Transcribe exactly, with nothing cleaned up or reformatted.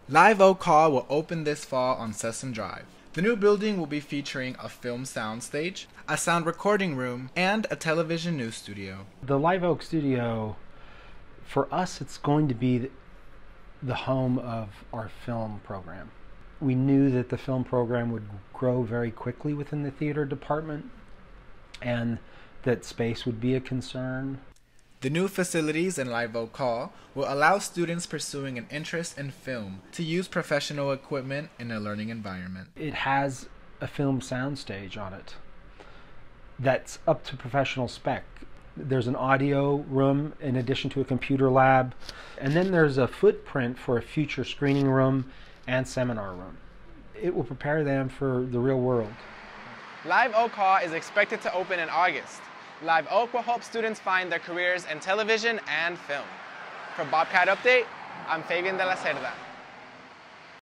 Live Oak Hall will open this fall on Sessom Drive. The new building will be featuring a film soundstage, a sound recording room, and a television news studio. The Live Oak Studio, for us, it's going to be the home of our film program. We knew that the film program would grow very quickly within the theater department and that space would be a concern. The new facilities in Live Oak Hall will allow students pursuing an interest in film to use professional equipment in a learning environment. It has a film soundstage on it that's up to professional spec. There's an audio room in addition to a computer lab, and then there's a footprint for a future screening room and seminar room. It will prepare them for the real world. Live Oak Hall is expected to open in August. Live Oak will help students find their careers in television and film. For Bobcat Update, I'm Fabian de la Cerda.